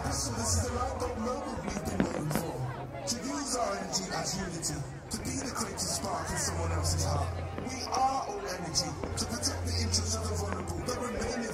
Listen, this is the Light moment we've been waiting for. To use our energy as unity, to be the creative spark in someone else's heart. We are all energy, to protect the interests of the vulnerable, the remaining